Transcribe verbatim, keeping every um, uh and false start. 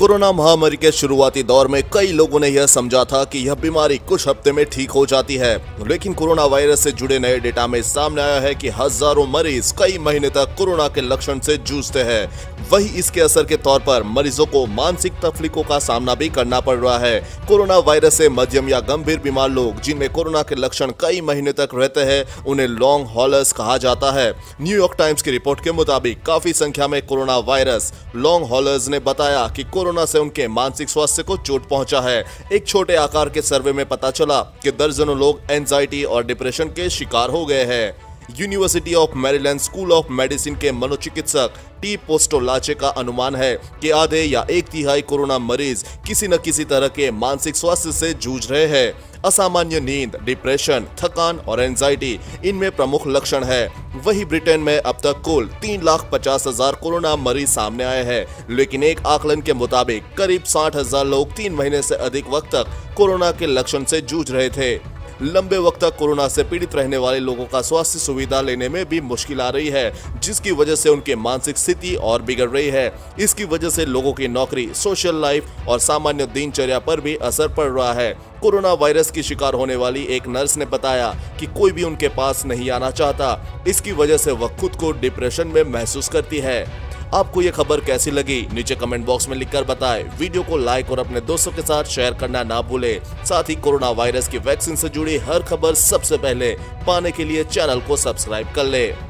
Corona महामारी के शुरुआती दौर में कई लोगों ने यह समझा था कि यह बीमारी कुछ हफ्ते में ठीक हो जाती है, लेकिन कोरोना वायरस से जुड़े नए डेटा में सामने आया है कि हजारों मरीज कई महीने तक कोरोना के लक्षण से जूझते हैं। वही इसके असर के तौर पर मरीजों को मानसिक तकलीफों का सामना भी करना पड़ रहा है। कोरोना वायरस से मध्यम या गंभीर बीमार लोग जिनमें कोरोना के लक्षण कई महीने तक रहते हैं, उन्हें लॉन्ग हॉलर्स कहा जाता है। न्यूयॉर्क टाइम्स की रिपोर्ट के मुताबिक काफी संख्या में कोरोना वायरस लॉन्ग हॉलर्स ने बताया कि कोरोना से उनके मानसिक स्वास्थ्य को चोट पहुंचा है। एक छोटे आकार के सर्वे में पता चला कि दर्जनों लोग एंजाइटी और डिप्रेशन के शिकार हो गए हैं। University of Maryland school of medicine के मनोचिकित्सक टी पोस्टोलाचे का अनुमान है कि आधे या एक तिहाई कोरोना मरीज किसी न किसी तरह के मानसिक स्वास्थ्य से जूझ रहे हैं। असामान्य नींद, डिप्रेशन, थकान और एंजाइटी इनमें प्रमुख लक्षण है। वही ब्रिटेन में अब तक कुल तीन लाख पचास हजार कोरोना मरीज सामने आए हैं, लेकिन एक आकलन के मुताबिक करीब साठ हजार लोग तीन महीने से अधिक वक्त तक कोरोना के लक्षण से जूझ रहे थे। लंबे वक्त तक कोरोना से पीड़ित रहने वाले लोगों का स्वास्थ्य सुविधा लेने में भी मुश्किल आ रही है, जिसकी वजह से उनके मानसिक स्थिति और बिगड़ रही है। इसकी वजह से लोगों की नौकरी, सोशल लाइफ और सामान्य दिनचर्या पर भी असर पड़ रहा है। कोरोना वायरस की शिकार होने वाली एक नर्स ने बताया कि कोई भी उनके पास नहीं आना चाहता। इसकी वजह से वह खुद को डिप्रेशन में महसूस करती है। आपको ये खबर कैसी लगी नीचे कमेंट बॉक्स में लिखकर बताएं। वीडियो को लाइक और अपने दोस्तों के साथ शेयर करना ना भूलें। साथ ही कोरोना वायरस की वैक्सीन से जुड़ी हर खबर सबसे पहले पाने के लिए चैनल को सब्सक्राइब कर लें।